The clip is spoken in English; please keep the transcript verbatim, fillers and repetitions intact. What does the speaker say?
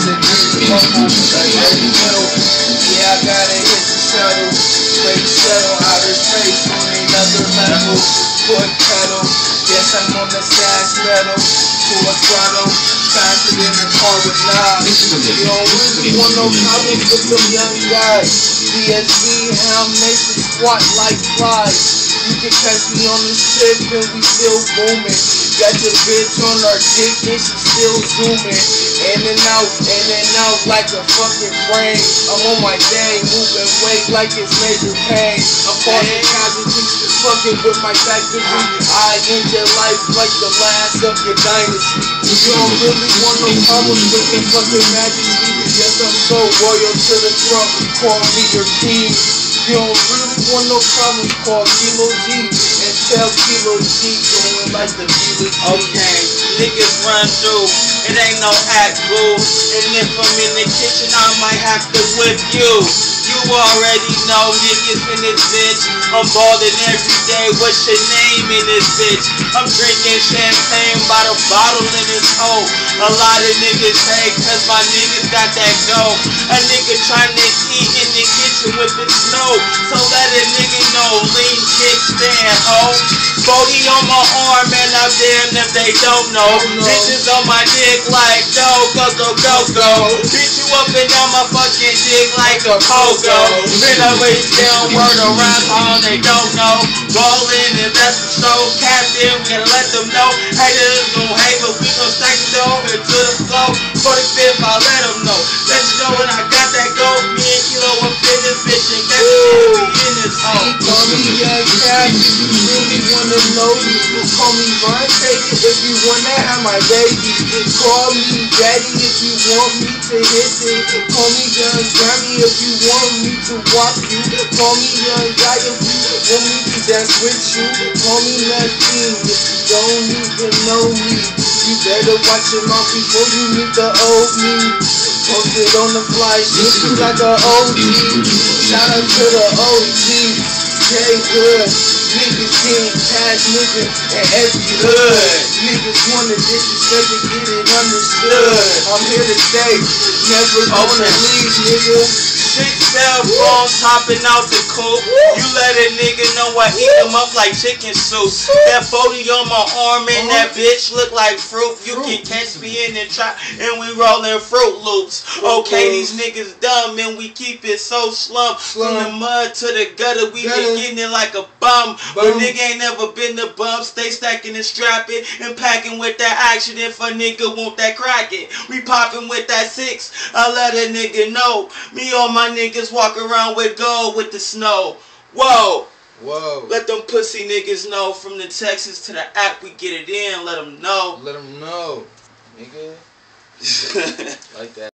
to this bubble, like every middle. Yeah, I gotta hit the shuttle, straight shuttle, outer space on another level. Foot pedal, yes I'm on the sass pedal, full throttle, faster than a car with knobs. You don't really want no problems with them young guys. D S B, Helm Nation squat like flies. You can catch me on the ship and we still booming. Got your bitch on our dick and she still zooming. In and out, in and out like a fucking brain. I'm on my day, moving weight like it's major pain. I'm falling casualties, fucking with my factory. I end your life like the last of your dynasty. You don't really want no problems with the fucking majesty. Yes, I'm so royal to the throne, call me your king. You don't really want no problems, call Kilo G and tell Kilo G going like the Kilo G. Okay, niggas run through, it ain't no act, boo. And if I'm in the kitchen, I might have to whip you. You already know niggas in this bitch. I'm ballin' every day, what's your name in this bitch? I'm drinking champagne by the bottle in this hole. A lot of niggas hate cause my niggas got that go. A nigga tryna eat in the kitchen with the snow. So let a nigga know, lean kickstand, ho. forty on my arm and I'm damn if they don't know. Bitches on my dick like go, go, go, go, go. Beat you up and down my fucking dick like a pogo. Been always down, word around town, they don't know. Ballin' and that's the show. Captain, we gotta let them know. Haters gon' hate, but we gon' stack it over to the flow. forty-fifth, I let them know. Let you know when I got that gold. Me and Kilo up in this bitch and get we in this hole. Call me Young Cat if you really wanna know me. Call me Vontae if you wanna have my baby. Call me Daddy if you want me to hit it. Call me Young Grammy if you want me to walk you. Call me Young Guy if you want me to dance with you. Call me nothing if you don't even know me. You better watch your mouth before you meet the old me. Posted on the fly, looking like a O G. Shout out to the O G. Stay good. Niggas getting cash, niggas in every hood. Niggas wanna disrespect and get it understood. I'm here to stay, never gonna leave, nigga. Six cell phone topping out the coop. You let a nigga know I eat them up like chicken soup. That forty on my arm and that bitch look like fruit. You can catch me in the trap and we rollin' Fruit Loops. Okay, these niggas dumb and we keep it so slum. From the mud to the gutter, we been getting it like a bum. But nigga ain't never been the bum. Stay stacking and strapping and packing with that action. If a nigga want that crackin', we poppin' with that six. I let a nigga know. Me on my niggas walk around with gold with the snow. Whoa. Whoa. Let them pussy niggas know. From the Texas to the app, we get it in. Let them know. Let them know, nigga. Like that.